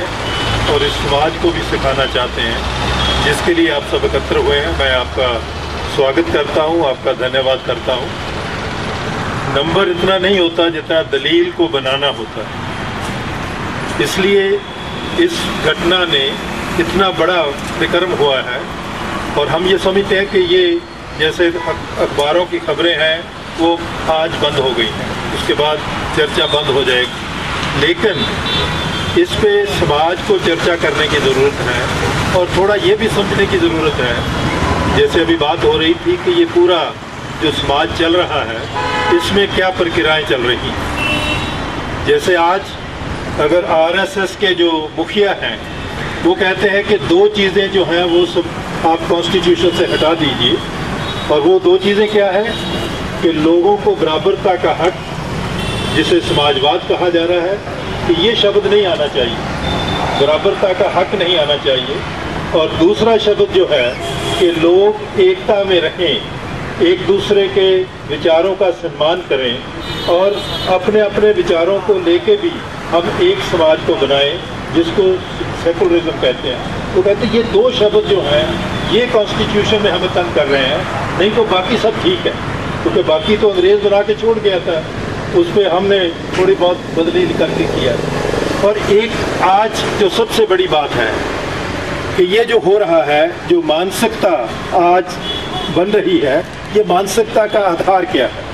हैं और इस समाज को भी सिखाना चाहते हैं, जिसके लिए आप सब एकत्र हुए हैं। मैं आपका स्वागत करता हूं, आपका धन्यवाद करता हूं। नंबर इतना नहीं होता जितना दलील को बनाना होता है, इसलिए इस घटना ने इतना बड़ा विक्रम हुआ है और हम ये समझते हैं कि ये जैसे अखबारों की खबरें हैं वो आज बंद हो गई हैं, उसके बाद चर्चा बंद हो जाएगी, लेकिन इस पे समाज को चर्चा करने की ज़रूरत है और थोड़ा ये भी समझने की ज़रूरत है। जैसे अभी बात हो रही थी कि ये पूरा जो समाज चल रहा है इसमें क्या प्रक्रियाएं चल रही हैं। जैसे आज अगर आरएसएस के जो मुखिया हैं वो कहते हैं कि दो चीज़ें जो हैं वो सब आप कॉन्स्टिट्यूशन से हटा दीजिए, और वो दो चीज़ें क्या है कि लोगों को बराबरता का हक, जिसे समाजवाद कहा जा रहा है, कि ये शब्द नहीं आना चाहिए, बराबरता का हक नहीं आना चाहिए। और दूसरा शब्द जो है कि लोग एकता में रहें, एक दूसरे के विचारों का सम्मान करें और अपने अपने विचारों को लेके भी हम एक समाज को बनाएं, जिसको सेकुलरिज्म कहते हैं। तो कहते हैं ये दो शब्द जो हैं ये कॉन्स्टिट्यूशन में हमें तंग कर रहे हैं, नहीं तो बाकी सब ठीक है, क्योंकि बाकी तो अंग्रेज़ बना के छोड़ गया था, उस पर हमने थोड़ी बहुत बदली करके किया। और एक आज जो सबसे बड़ी बात है कि ये जो हो रहा है, जो मानसिकता आज बन रही है, ये मानसिकता का आधार क्या है।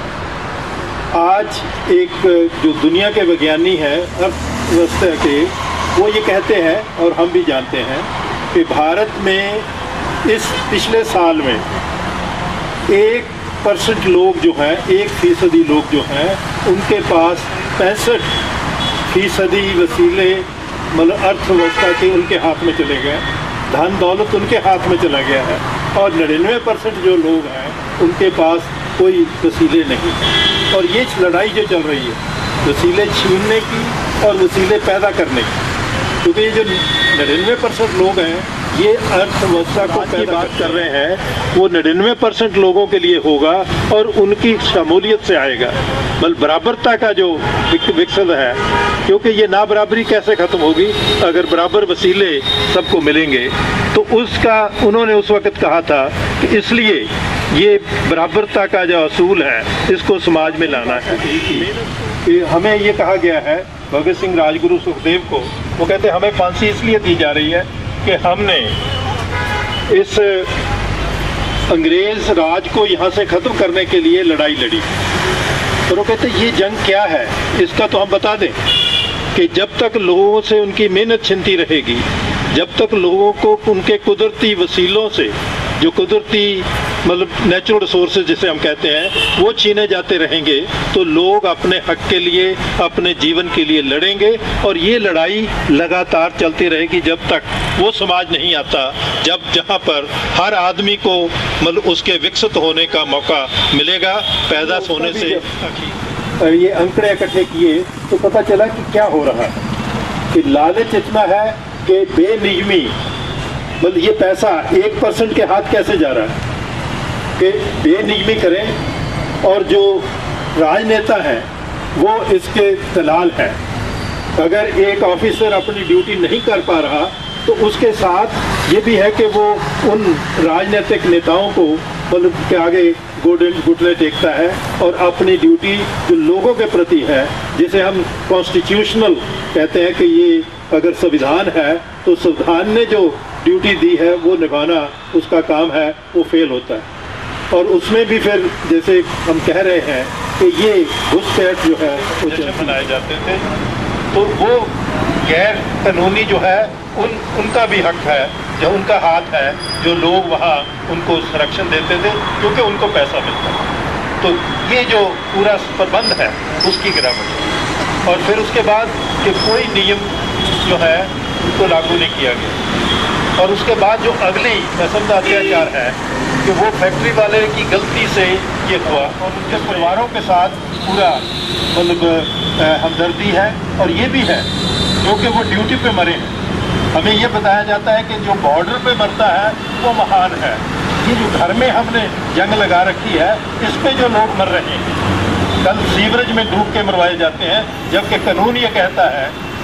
आज एक जो दुनिया के विज्ञानी हैं अर्थव्यवस्था के, वो ये कहते हैं और हम भी जानते हैं कि भारत में इस पिछले साल में 1% लोग जो हैं, 1% लोग जो हैं, उनके पास 65% वसीले मतलब अर्थव्यवस्था के उनके हाथ में चले गए, धन दौलत उनके हाथ में चला गया है, और 99% जो लोग हैं उनके पास कोई वसीले नहीं हैं। और ये लड़ाई जो चल रही है वसीले छीनने की और वसीले पैदा करने की, क्योंकि ये जो 99% लोग हैं ये अर्थव्यवस्था को की बात कर रहे हैं, वो 99% लोगों के लिए होगा और उनकी शमूलियत से आएगा, मतलब बराबरता का जो विकसित है। क्योंकि ये ना बराबरी कैसे ख़त्म होगी अगर बराबर वसीले सबको मिलेंगे। तो उसका उन्होंने उस वक़्त कहा था कि इसलिए ये बराबरता का जो असूल है इसको समाज में लाना है। कि हमें ये कहा गया है भगत सिंह, राजगुरु, सुखदेव को, वो कहते हैं हमें फांसी इसलिए दी जा रही है कि हमने इस अंग्रेज़ राज को यहाँ से ख़त्म करने के लिए लड़ाई लड़ी। तो वो कहते हैं ये जंग क्या है, इसका तो हम बता दें कि जब तक लोगों से उनकी मेहनत छिनती रहेगी, जब तक लोगों को उनके कुदरती वसीलों से, जो कुदरती मतलब नेचुरल रिसोर्सेज जिसे हम कहते हैं, वो छीने जाते रहेंगे, तो लोग अपने हक के लिए, अपने जीवन के लिए लड़ेंगे। और ये लड़ाई लगातार चलती रहेगी जब तक वो समाज नहीं आता जहाँ पर हर आदमी को मतलब उसके विकसित होने का मौका मिलेगा। पैदा होने से ये आंकड़े इकट्ठे किए तो पता चला कि क्या हो रहा है कि लालच इतना है कि बेनियमी, मतलब ये पैसा 1% के हाथ कैसे जा रहा है कि बेनियमी करें, और जो राजनेता हैं वो इसके दलाल हैं। अगर एक ऑफिसर अपनी ड्यूटी नहीं कर पा रहा तो उसके साथ ये भी है कि वो उन राजनीतिक नेताओं को मतलब के आगे घुटने टेकता है और अपनी ड्यूटी जो लोगों के प्रति है, जिसे हम कॉन्स्टिट्यूशनल कहते हैं कि ये अगर संविधान है तो संविधान ने जो ड्यूटी दी है वो निभाना उसका काम है, वो फेल होता है। और उसमें भी फिर जैसे हम कह रहे हैं कि ये घुसपैठ जो है वो बनाए जाते थे, तो वो गैर कानूनी जो है उनका भी हक है, जो उनका हाथ है, जो लोग वहाँ उनको संरक्षण देते थे क्योंकि उनको पैसा मिलता है। तो ये जो पूरा प्रबंध है उसकी गिरावट, और फिर उसके बाद कि कोई नियम जो है उनको लागू नहीं किया गया। और उसके बाद जो अगली किस्म का अत्याचार है कि वो फैक्ट्री वाले की गलती से ये हुआ और उनके परिवारों के साथ पूरा मतलब हमदर्दी है। और ये भी है क्योंकि वो ड्यूटी पे मरे हैं। हमें ये बताया जाता है कि जो बॉर्डर पे मरता है वो महान है। ये जो घर में हमने जंग लगा रखी है इस पे जो लोग मर रहे हैं, कल सीवरेज में डूब के मरवाए जाते हैं, जबकि कानून ये कहता है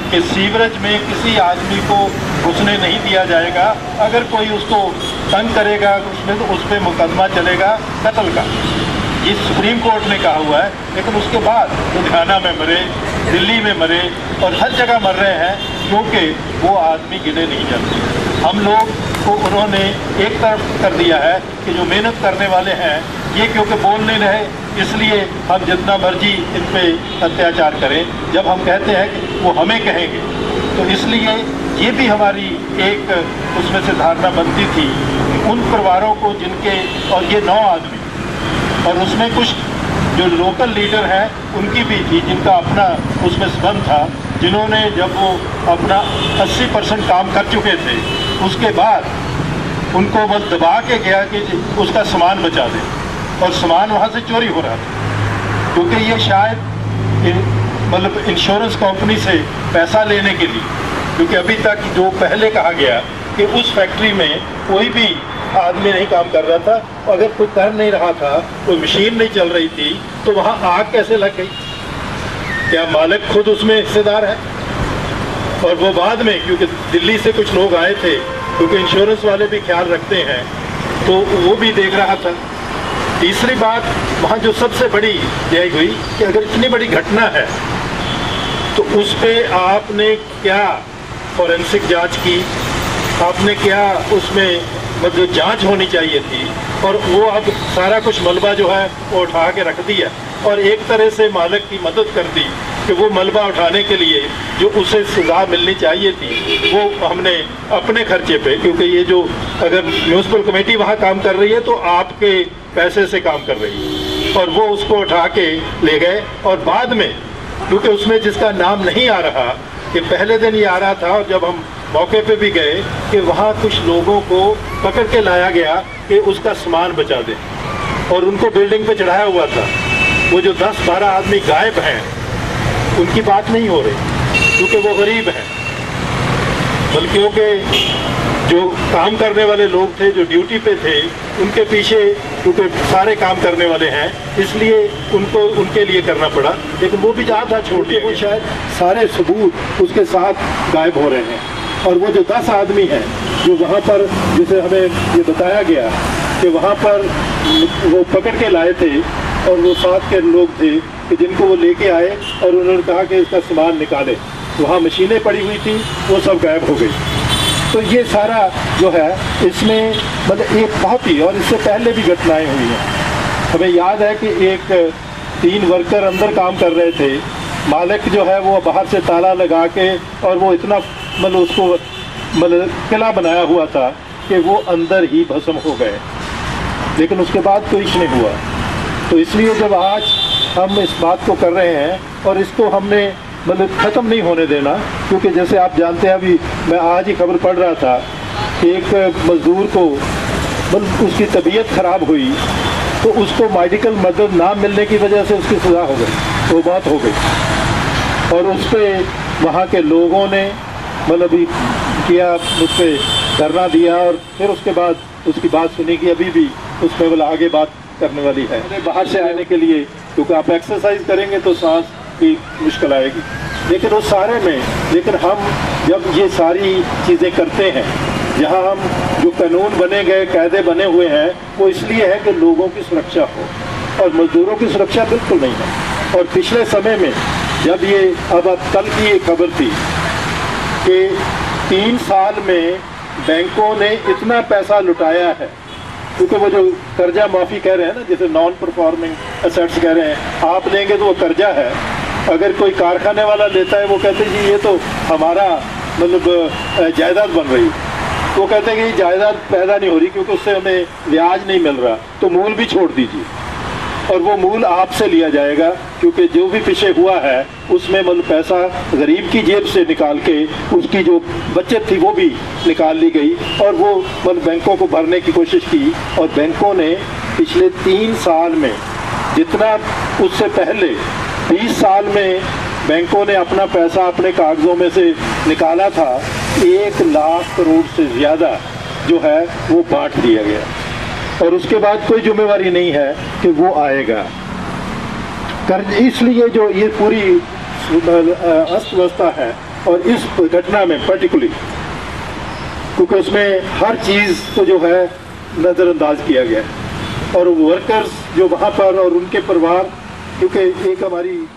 कि सीवरेज में किसी आदमी को घुसने नहीं दिया जाएगा, अगर कोई उसको तंग करेगा उसमें तो उस पर मुकदमा चलेगा कत्ल का। ये सुप्रीम कोर्ट ने कहा हुआ है। लेकिन उसके बाद लुधियाना में मरे, दिल्ली में मरे और हर जगह मर रहे हैं, क्योंकि वो आदमी गिने नहीं जाते। हम लोग को उन्होंने एक तरफ कर दिया है कि जो मेहनत करने वाले हैं ये क्योंकि बोल नहीं रहे, इसलिए हम जितना मर्जी इन पे अत्याचार करें। जब हम कहते हैं कि वो हमें कहेंगे, तो इसलिए ये भी हमारी एक उसमें से धारणा बनती थी कि उन परिवारों को जिनके, और ये 9 आदमी, और उसमें कुछ जो लोकल लीडर हैं उनकी भी थी जिनका अपना उसमें संबंध था, जिन्होंने जब वो अपना 80% काम कर चुके थे उसके बाद उनको बस दबा के गया कि उसका सामान बचा दे, और सामान वहाँ से चोरी हो रहा था, क्योंकि ये शायद मतलब इंश्योरेंस कंपनी से पैसा लेने के लिए, क्योंकि अभी तक जो पहले कहा गया कि उस फैक्ट्री में कोई भी आदमी नहीं काम कर रहा था, अगर कोई कर नहीं रहा था, कोई मशीन नहीं चल रही थी, तो वहाँ आग कैसे लग गई? क्या मालिक खुद उसमें हिस्सेदार है? और वो बाद में, क्योंकि दिल्ली से कुछ लोग आए थे, क्योंकि इंश्योरेंस वाले भी ख्याल रखते हैं, तो वो भी देख रहा था। तीसरी बात, वहाँ जो सबसे बड़ी यही हुई कि अगर इतनी बड़ी घटना है तो उस पर आपने क्या फॉरेंसिक जांच की, आपने क्या उसमें मतलब जांच होनी चाहिए थी, और वो अब सारा कुछ मलबा जो है वो उठा के रख दिया, और एक तरह से मालिक की मदद कर दी कि वो मलबा उठाने के लिए जो उसे सज़ा मिलनी चाहिए थी वो हमने अपने खर्चे पे, क्योंकि ये जो अगर म्यूनसिपल कमेटी वहाँ काम कर रही है तो आपके पैसे से काम कर रही है, और वो उसको उठा के ले गए। और बाद में क्योंकि उसमें जिसका नाम नहीं आ रहा, कि पहले दिन ये आ रहा था, और जब हम मौके पे भी गए कि वहाँ कुछ लोगों को पकड़ के लाया गया कि उसका सामान बचा दे, और उनको बिल्डिंग पे चढ़ाया हुआ था। वो जो 10-12 आदमी गायब हैं उनकी बात नहीं हो रही, क्योंकि वो गरीब हैं, बल्कि क्योंकि जो काम करने वाले लोग थे, जो ड्यूटी पे थे, उनके पीछे क्योंकि सारे काम करने वाले हैं, इसलिए उनको उनके लिए करना पड़ा। लेकिन वो भी जहाँ था छोड़ दिया, वो शायद सारे सबूत उसके साथ गायब हो रहे हैं। और वो जो 10 आदमी हैं जो वहाँ पर, जिसे हमें ये बताया गया कि वहाँ पर वो पकड़ के लाए थे, और वो 7 के लोग थे कि जिनको वो लेके आए, और उन्होंने कहा कि इसका सामान निकाले, वहाँ मशीनें पड़ी हुई थी, वो सब गायब हो गई। तो ये सारा जो है इसमें मतलब एक बहुत ही, और इससे पहले भी घटनाएं हुई हैं। हमें याद है कि एक 3 वर्कर अंदर काम कर रहे थे, मालिक जो है वो बाहर से ताला लगा के, और वो इतना मतलब उसको मतलब किला बनाया हुआ था कि वो अंदर ही भस्म हो गए, लेकिन उसके बाद कुछ नहीं हुआ। तो इसलिए जब आज हम इस बात को कर रहे हैं, और इसको हमने मतलब ख़त्म नहीं होने देना, क्योंकि जैसे आप जानते हैं, अभी मैं आज ही खबर पढ़ रहा था कि एक मज़दूर को मतलब उसकी तबीयत ख़राब हुई, तो उसको मेडिकल मदद ना मिलने की वजह से उसकी सज़ा हो गई, वो बात हो गई, और उस पर वहाँ के लोगों ने मतलब किया, उस पर धरना दिया, और फिर उसके बाद उसकी बात सुनी कि अभी भी उस पर मतलब आगे बात करने वाली है। बाहर से आने के लिए, क्योंकि आप एक्सरसाइज करेंगे तो सांस भी मुश्किल आएगी, लेकिन उस सारे में, लेकिन हम जब ये सारी चीज़ें करते हैं, जहाँ हम जो कानून बने गए, कायदे बने हुए हैं, वो इसलिए है कि लोगों की सुरक्षा हो, और मजदूरों की सुरक्षा बिल्कुल नहीं है। और पिछले समय में जब ये अब कल की ये खबर थी कि 3 साल में बैंकों ने इतना पैसा लुटाया है, क्योंकि वो जो कर्जा माफ़ी कह रहे हैं ना, जैसे नॉन परफॉर्मिंग एसेट्स कह रहे हैं, आप लेंगे तो वो कर्जा है। अगर कोई कारखाने वाला लेता है, वो कहते हैं जी ये तो हमारा मतलब जायदाद बन रही, वो कहते हैं कि जायदाद पैदा नहीं हो रही क्योंकि उससे हमें ब्याज नहीं मिल रहा, तो मूल भी छोड़ दीजिए, और वो मूल आपसे लिया जाएगा, क्योंकि जो भी पीछे हुआ है उसमें मतलब पैसा गरीब की जेब से निकाल के उसकी जो बचत थी वो भी निकाल ली गई, और वो मतलब बैंकों को भरने की कोशिश की। और बैंकों ने पिछले 3 साल में जितना, उससे पहले 20 साल में बैंकों ने अपना पैसा अपने कागज़ों में से निकाला था, 1 लाख करोड़ से ज़्यादा जो है वो बांट दिया गया, और उसके बाद कोई जिम्मेवारी नहीं है कि वो आएगा कर्ज। इसलिए जो ये पूरी अस्त व्यवस्था है और इस घटना में पर्टिकुलरली, क्योंकि उसमें हर चीज़ को जो है नज़रअंदाज किया गया है, और वर्कर्स जो वहाँ पर और उनके परिवार, क्योंकि एक हमारी